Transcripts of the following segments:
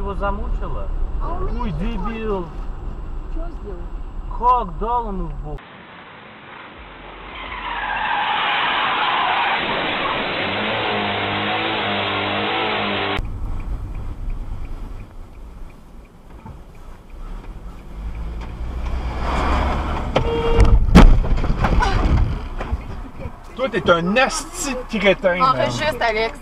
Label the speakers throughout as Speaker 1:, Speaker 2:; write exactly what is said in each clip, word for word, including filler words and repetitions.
Speaker 1: его замучила?
Speaker 2: А у меня
Speaker 1: Ой, дебил.
Speaker 2: Что сделал?
Speaker 1: Как дал ему в бок?
Speaker 3: Toi, t'es un asti de crétin.
Speaker 2: Enregistre, Alex.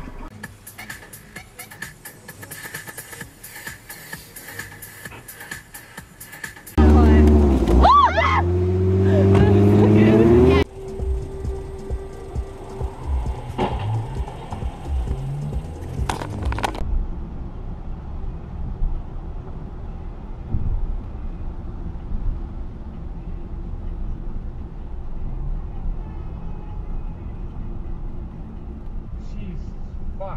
Speaker 3: Fuck.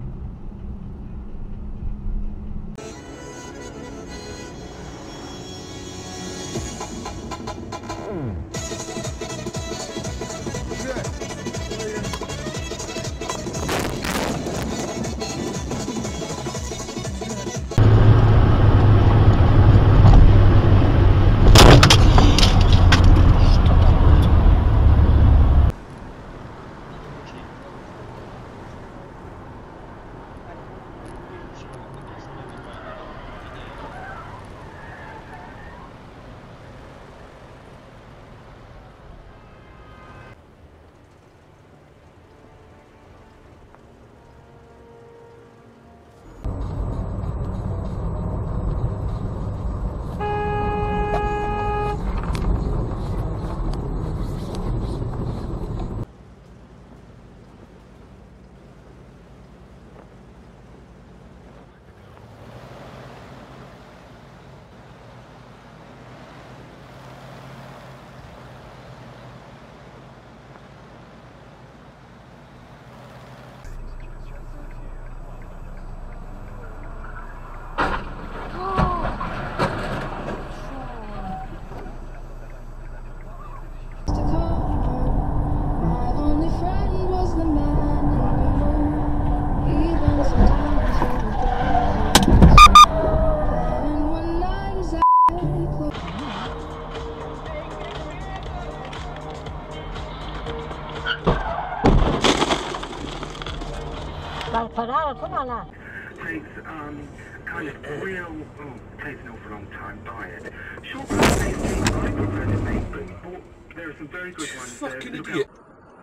Speaker 4: Takes um, kind of real, oh, takes an awful long time, buy it. Short tasting, I prefer to make, but bought, there are some very good ones.
Speaker 3: Fucking
Speaker 4: Look
Speaker 3: idiot.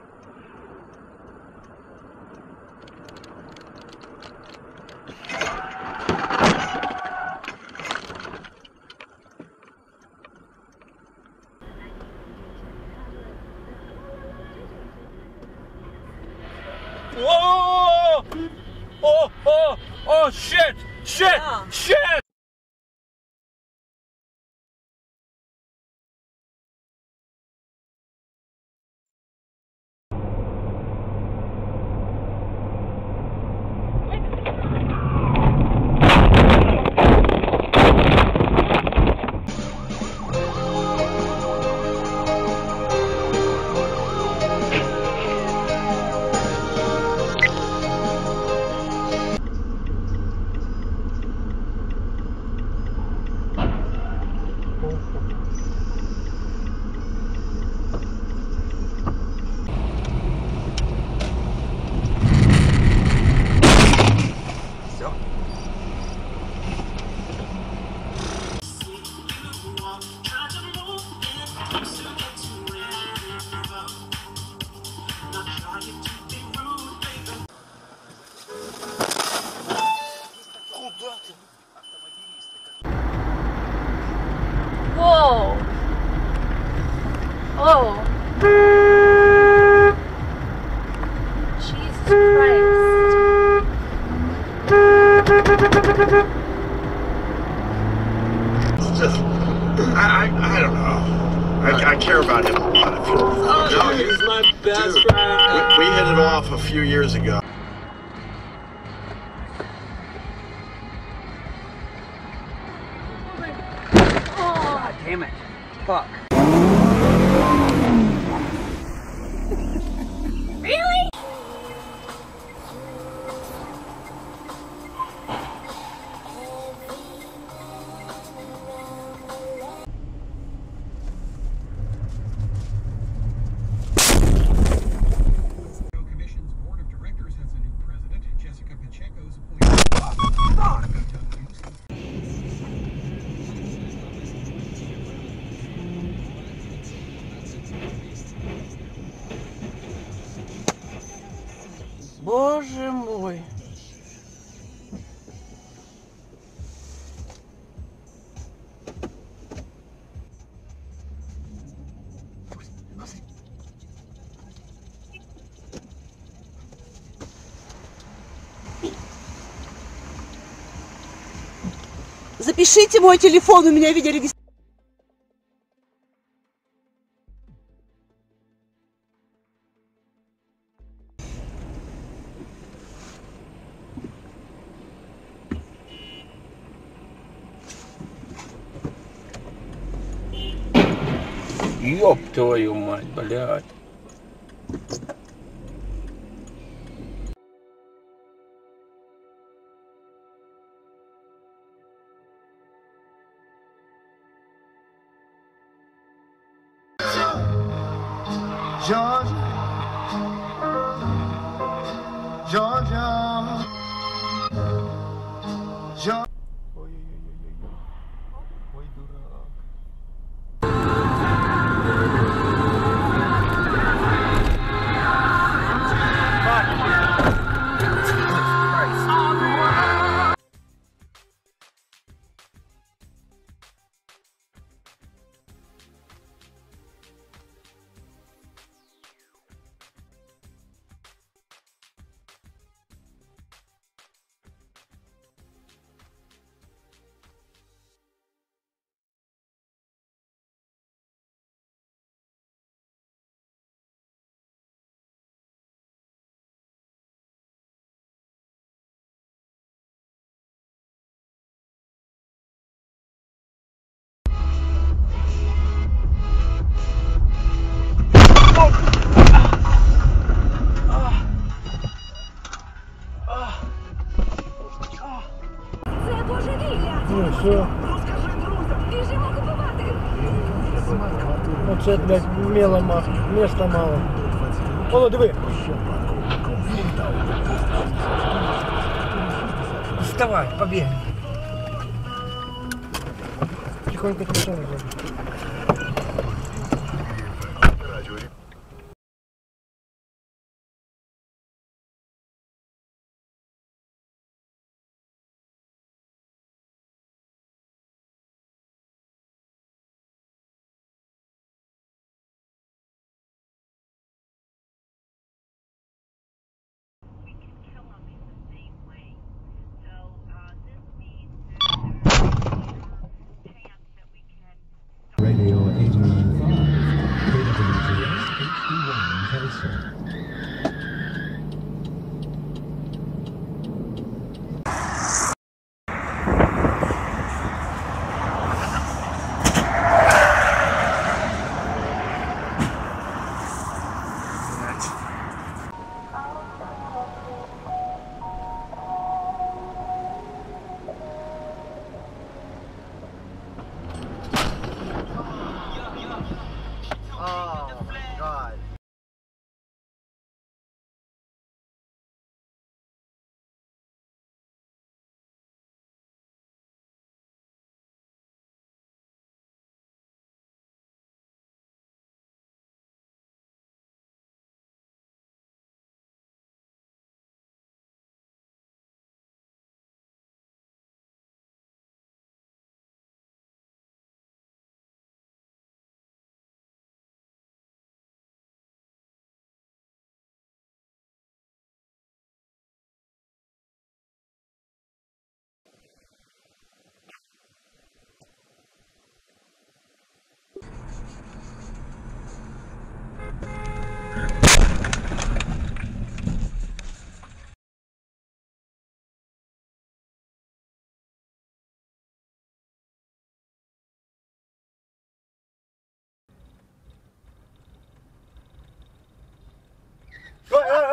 Speaker 3: Whoa! Oh, oh, oh, shit! Shit!
Speaker 2: Yeah.
Speaker 3: Shit!
Speaker 2: Whoa! Oh! Jesus Christ!
Speaker 3: It's just, I, I, I don't know. I, I care about him a lot. If you,
Speaker 5: Oh, no, he's my best
Speaker 3: dude,
Speaker 5: friend.
Speaker 3: we, we hit it off a few years ago.
Speaker 1: God damn it. Fuck.
Speaker 2: Really?
Speaker 6: Боже мой. Запишите мой телефон, у меня видеорегистрация.
Speaker 7: Ёб твою мать, блядь.
Speaker 8: Georgia, Georgia, Georgia. Ой-ой-ой-ой-ой. Ой, дурак.
Speaker 2: Це божевілля!
Speaker 9: Ну що?
Speaker 2: Біжимо купувати!
Speaker 9: Оце, блядь, мела мало, міста мало. Воно, диви. Вставай, побігай. Тихонько, тихонько.
Speaker 10: Radio eighty-nine point five, K W G S H D one Kelso.
Speaker 8: Oh my God.
Speaker 9: Ой, ой,